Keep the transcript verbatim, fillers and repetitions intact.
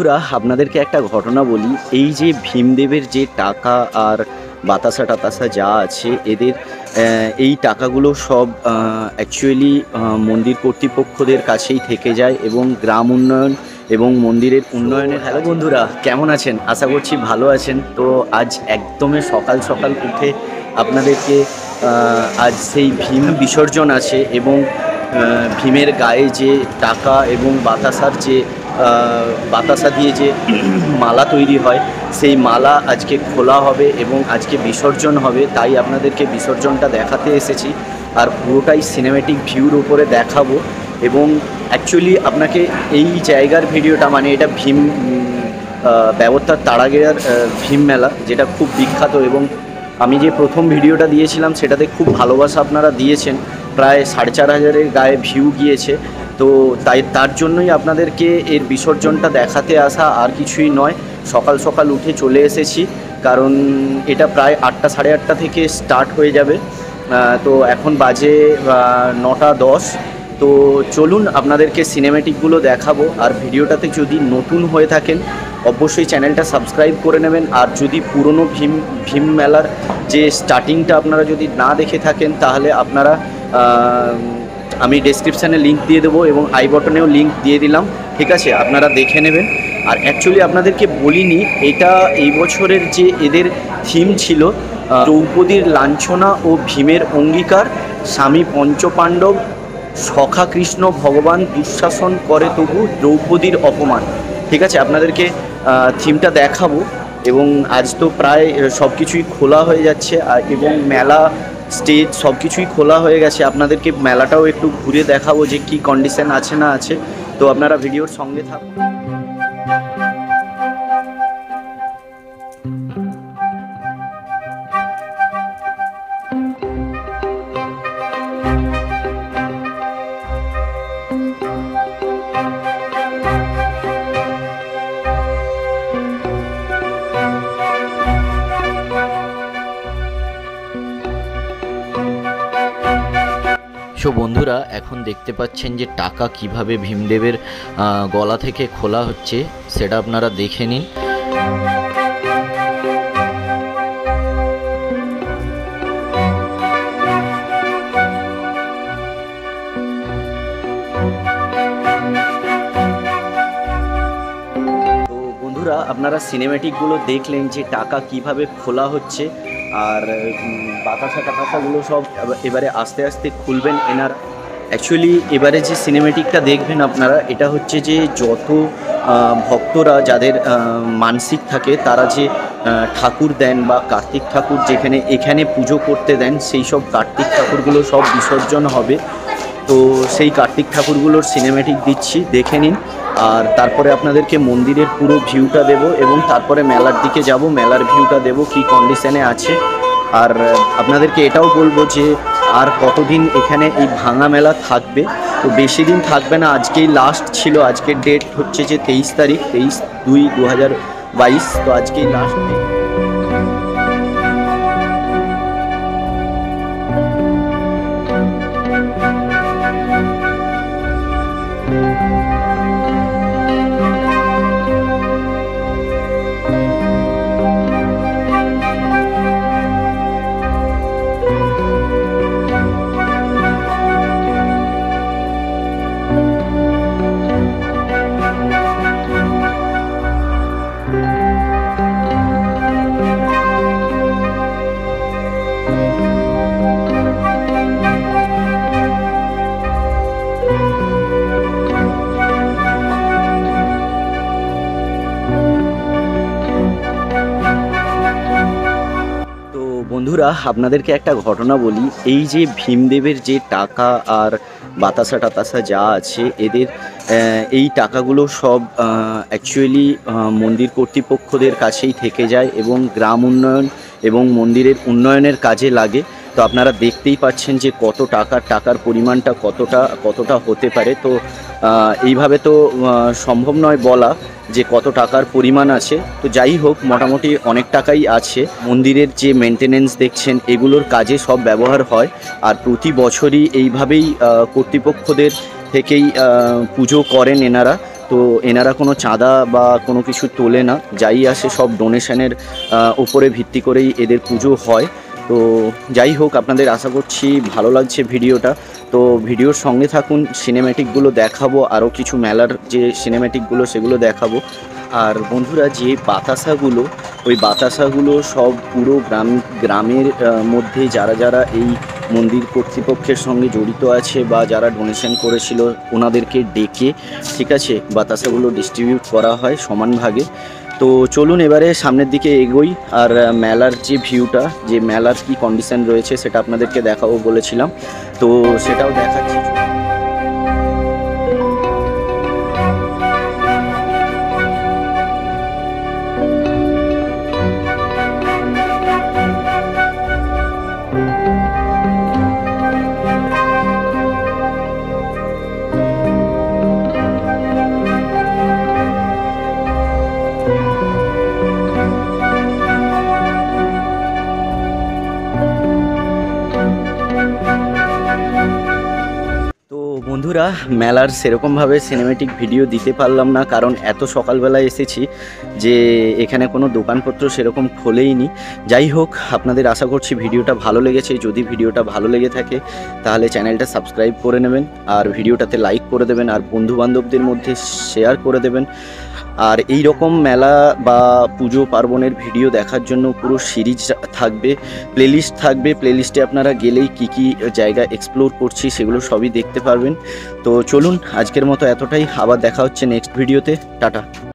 বন্ধুরা আপনাদেরকে একটা ঘটনা বলি। এই যে ভীমদেবের যে টাকা আর বাতাসা টাতাসা যা আছে এদের এই টাকাগুলো সব অ্যাকচুয়ালি মন্দির কর্তৃপক্ষদের কাছেই থেকে যায় এবং গ্রাম উন্নয়ন এবং মন্দিরের উন্নয়নের। হ্যালো বন্ধুরা, কেমন আছেন? আশা করছি ভালো আছেন। তো আজ একদমই সকাল সকাল উঠে আপনাদেরকে আজ সেই ভীম বিসর্জন আছে এবং ভীমের গায়ে যে টাকা এবং বাতাসার যে বাতাসা দিয়ে যে মালা তৈরি হয় সেই মালা আজকে খোলা হবে এবং আজকে বিসর্জন হবে। তাই আপনাদেরকে বিসর্জনটা দেখাতে এসেছি আর পুরোটাই সিনেমেটিক ভিউর উপরে দেখাবো। এবং অ্যাকচুয়ালি আপনাকে এই জায়গার ভিডিওটা, মানে এটা ভীম ব্যবস্থার তারাগেরার ভীম মেলা, যেটা খুব বিখ্যাত এবং আমি যে প্রথম ভিডিওটা দিয়েছিলাম সেটাতে খুব ভালোবাসা আপনারা দিয়েছেন, প্রায় সাড়ে চার হাজারের গায়ে ভিউ গিয়েছে। তো তাই তার জন্যই আপনাদেরকে এর বিসর্জনটা দেখাতে আসা, আর কিছুই নয়। সকাল সকাল উঠে চলে এসেছি কারণ এটা প্রায় আটটা সাড়ে আটটা থেকে স্টার্ট হয়ে যাবে। তো এখন বাজে নটা দশ। তো চলুন আপনাদেরকে সিনেমেটিকগুলো দেখাবো। আর ভিডিওটাতে যদি নতুন হয়ে থাকেন অবশ্যই চ্যানেলটা সাবস্ক্রাইব করে নেবেন। আর যদি পুরনো ভীম ভীম মেলার যে স্টার্টিংটা আপনারা যদি না দেখে থাকেন তাহলে আপনারা আমি ডেসক্রিপশানে লিঙ্ক দিয়ে দেবো এবং আই বটনেও লিঙ্ক দিয়ে দিলাম, ঠিক আছে? আপনারা দেখে নেবেন। আর অ্যাকচুয়ালি আপনাদেরকে বলিনি, এটা এই বছরের যে এদের থিম ছিল দ্রৌপদীর লাঞ্ছনা ও ভীমের অঙ্গীকার, স্বামী পঞ্চপাণ্ডব সখা কৃষ্ণ ভগবান দুঃশাসন করে তবু দ্রৌপদীর অপমান, ঠিক আছে? আপনাদেরকে থিমটা দেখাবো এবং আজ তো প্রায় সব কিছুই খোলা হয়ে যাচ্ছে এবং মেলা স্টেজ সব কিছুই খোলা হয়ে গেছে। আপনাদেরকে মেলাটাও একটু ঘুরে দেখাবো যে কি কন্ডিশন আছে না আছে। তো আপনারা ভিডিওর সঙ্গে থাকুন। সো বন্ধুরা, এখন দেখতে পাচ্ছেন যে টাকা কিভাবে ভীমদেবের গলা থেকে খোলা হচ্ছে সেটা আপনারা দেখে নিন। তো বন্ধুরা, আপনারা সিনেমেটিকগুলো দেখলেন যে টাকা কিভাবে খোলা হচ্ছে আর বাতাসা টাতাসাগুলো সব এবারে আস্তে আস্তে খুলবেন এনারা। অ্যাকচুয়ালি এবারে যে সিনেমেটিকটা দেখবেন আপনারা, এটা হচ্ছে যে যত ভক্তরা যাদের মানসিক থাকে তারা যে ঠাকুর দেন বা কার্তিক ঠাকুর যেখানে এখানে পুজো করতে দেন, সেই সব কার্তিক ঠাকুরগুলো সব বিসর্জন হবে। তো সেই কার্তিক ঠাকুরগুলোর সিনেমেটিক দিচ্ছি, দেখে নিন। আর তারপরে আপনাদেরকে মন্দিরের পুরো ভিউটা দেব এবং তারপরে মেলার দিকে যাব, মেলার ভিউটা দেব কি কন্ডিশনে আছে। আর আপনাদেরকে এটাও বলবো যে আর কতদিন এখানে এই ভাঙা মেলা থাকবে। তো বেশি দিন থাকবে না, আজকেই লাস্ট ছিল। আজকের ডেট হচ্ছে যে তেইশ তারিখ, তেইশ দুই দু হাজার বাইশ। তো আজকেই লাস্ট ডেট। বন্ধুরা, আপনাদেরকে একটা ঘটনা বলি। এই যে ভীমদেবের যে টাকা আর বাতাসা টাতাসা যা আছে এদের এই টাকাগুলো সব অ্যাকচুয়ালি মন্দির কর্তৃপক্ষদের কাছেই থেকে যায় এবং গ্রাম উন্নয়ন এবং মন্দিরের উন্নয়নের কাজে লাগে। তো আপনারা দেখতেই পাচ্ছেন যে কত টাকার টাকার পরিমাণটা কতটা কতটা হতে পারে। তো এইভাবে তো সম্ভব নয় বলা যে কত টাকার পরিমাণ আছে। তো যাই হোক, মোটামুটি অনেক টাকাই আছে। মন্দিরের যে মেনটেনেন্স দেখছেন এগুলোর কাজে সব ব্যবহার হয়। আর প্রতি বছরই এইভাবেই কর্তৃপক্ষদের থেকেই পুজো করেন এনারা। তো এনারা কোনো চাঁদা বা কোনো কিছু তোলে না, যাই আসে সব ডোনেশনের উপরে ভিত্তি করেই এদের পুজো হয়। তো যাই হোক, আপনাদের আশা করছি ভালো লাগছে ভিডিওটা। তো ভিডিওর সঙ্গে থাকুন, সিনেম্যাটিকগুলো দেখাবো, আরও কিছু মেলার যে সিনেম্যাটিকগুলো সেগুলো দেখাবো। আর বন্ধুরা, যে বাতাসাগুলো, ওই বাতাসাগুলো সব পুরো গ্রাম গ্রামের মধ্যে যারা যারা এই মন্দির কর্তৃপক্ষের সঙ্গে জড়িত আছে বা যারা ডোনেশন করেছিল ওনাদেরকে ডেকে, ঠিক আছে, বাতাসাগুলো ডিস্ট্রিবিউট করা হয় সমান ভাগে। তো চলুন এবারে সামনের দিকে এগোই, আর মেলার যে ভিউটা, যে মেলার কি কন্ডিশন রয়েছে সেটা আপনাদেরকে দেখাবো বলেছিলাম, তো সেটাও দেখাচ্ছি। বন্ধুরা, মেলার সেরকমভাবে সিনেমেটিক ভিডিও দিতে পারলাম না, কারণ এত সকালবেলায় এসেছি যে এখানে কোনো দোকানপত্র সেরকম খোলেইনি। যাই হোক, আপনাদের আশা করছি ভিডিওটা ভালো লেগেছে। যদি ভিডিওটা ভালো লেগে থাকে তাহলে চ্যানেলটা সাবস্ক্রাইব করে নেবেন, আর ভিডিওটাতে লাইক করে দেবেন, আর বন্ধুবান্ধবদের মধ্যে শেয়ার করে দেবেন। আর এই রকম মেলা বা পুজো পার্বণের ভিডিও দেখার জন্য পুরো সিরিজ থাকবে, প্লেলিস্ট থাকবে। প্লেলিস্টে আপনারা গেলেই কি কি জায়গা এক্সপ্লোর করছি সেগুলো সবই দেখতে পারবেন। তো চলুন, আজকের মতো এতটাই। আবার দেখা হচ্ছে নেক্সট ভিডিওতে। টাটা।